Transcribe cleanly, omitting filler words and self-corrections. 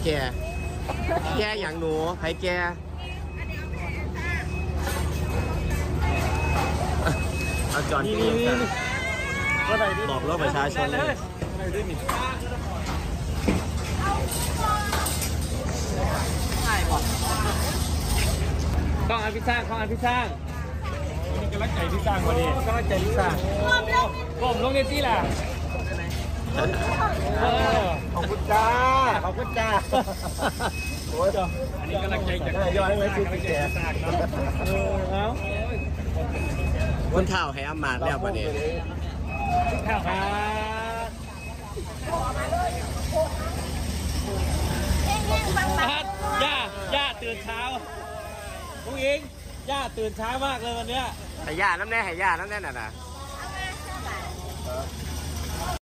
แก่แก่อย่างหนูไผแก่เอาจอนที่นี่บอกโลกประชาชนเลยต้องอันพิซซ่าต้องอันพิซซ่านี่กำลังใจพิซซ่าพอดีกำลังใจพิซซ่าผมลงในที่ล่ะขอบคุณจ้าขอบคุณจ้าโอ้ยอันนี้กำลังใจจากย้อยไว้ซื้อแก่เอาคนเท่าให้อำมาตย์แล้วประเดี๋ยวข้าวครับย่าตื่นเช้าพวกเองย่าตื่นเช้ามากเลยวันเนี้ยให้ย่าน้ำแน่ให้ย่าน้ำแน่น่ะ